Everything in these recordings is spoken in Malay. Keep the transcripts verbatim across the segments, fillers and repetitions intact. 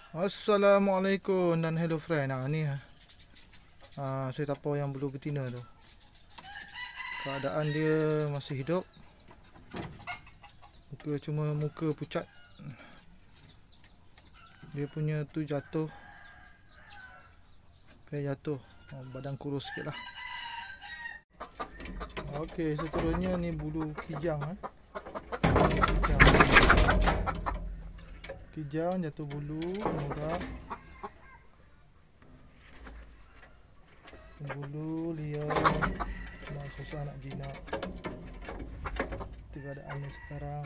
Assalamualaikum dan hello friend. Nah, ni uh, saya tapau yang bulu betina tu. Keadaan dia masih hidup. Muka cuma muka pucat. Dia punya tu jatuh. Kayak jatuh. Oh, badan kurus sikit lah. Okey, seterusnya ni bulu kijang eh. Kijang. Kijang jatuh bulu murah. Bulu liar. Nah, susah nak jinak. Itu keadaannya sekarang.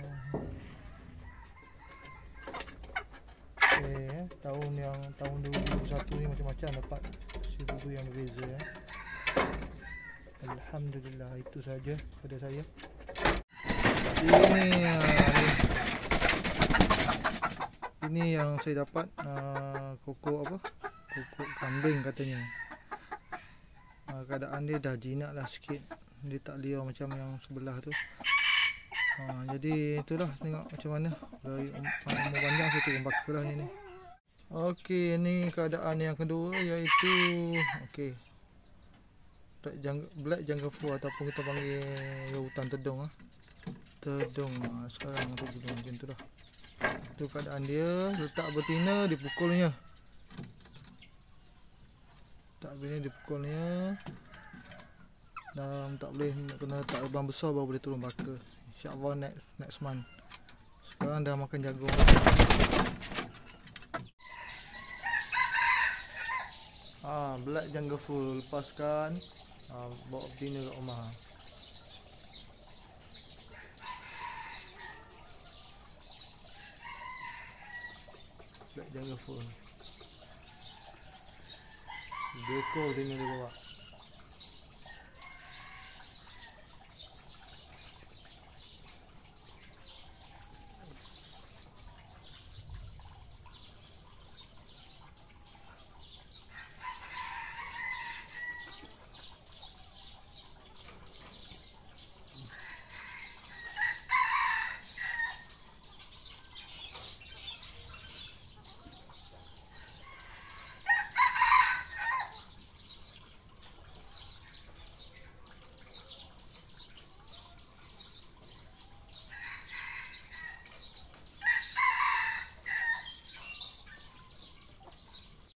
Okay, eh. Tahun yang tahun dua ribu dua puluh satu ni macam-macam dapat si bulu yang berbeza eh. Alhamdulillah, itu saja pada saya. Ini uh, ini yang saya dapat uh, kokok apa? Kokok kambing katanya. Uh, keadaan dia dah jinak lah sikit. Dia tak liar macam yang sebelah tu. Uh, jadi itulah, tengok macam mana. Dari umur panjang saya turun baka lah ini. Okey, ini keadaan yang kedua iaitu okey. Black jungle, black jungle fool ataupun kita panggil hutan tedung ah. Tedung ah, sekarang tu bulu macam tu lah. Itu keadaan dia, letak betina dipukulnya. Tak betina dipukulnya. Dan tak boleh kena letak lebam besar baru boleh turun baka. Insya-Allah next next month. Sekarang dah makan jagung. Ah, black jungle fool lepaskan. Ah, bawa betina kat rumah. Black jungle fool. Dua ekor betina dia bawa.